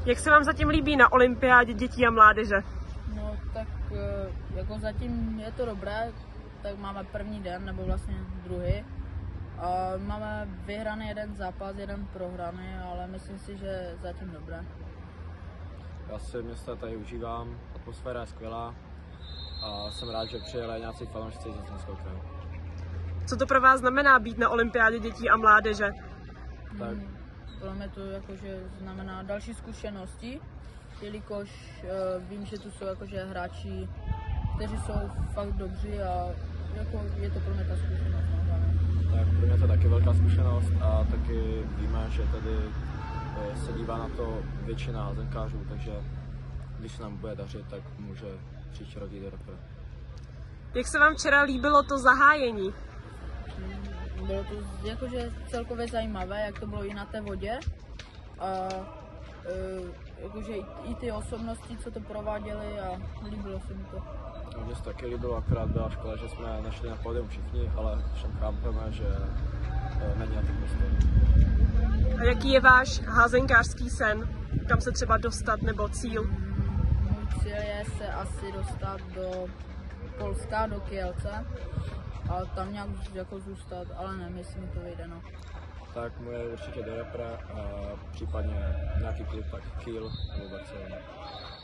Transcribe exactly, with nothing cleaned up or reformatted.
Jak se vám zatím líbí na olympiádě dětí a mládeže? No tak jako zatím je to dobré, tak máme první den, nebo vlastně druhý. A máme vyhraný jeden zápas, jeden prohraný, ale myslím si, že zatím dobré. Já si města tady užívám, atmosféra je skvělá a jsem rád, že přijeli nějací fanoušci z Zlínského kraje. Co to pro vás znamená být na olympiádě dětí a mládeže? Tak. Hmm, pro mě to jakože znamená další zkušenosti, jelikož uh, vím, že tu jsou jakože hráči, kteří jsou fakt dobří a jako je to pro mě ta zkušenost. Tak pro mě to je taky velká zkušenost a taky víme, že tady se dívá na to většina házenkářů, takže když se nám bude dařit, tak může příští rok jít do repre. Jak se vám včera líbilo to zahájení? Bylo to jakože celkově zajímavé, jak to bylo i na té vodě. A e, jakože i ty osobnosti, co to prováděli, a líbilo se mi to. Mně se taky líbilo, akorát byla škoda, že jsme nešli na pódium všichni, ale všem chápeme, že e, není na těch místech. A jaký je váš házenkářský sen? Kam se třeba dostat nebo cíl? Můj cíl je se asi dostat do Polska, do Kielce a tam nějak jako zůstat, ale nevím, jestli mi to vyjde. No. Tak moje určitě do repre a případně nějaký klub, tak Kiel nebo Barcelona.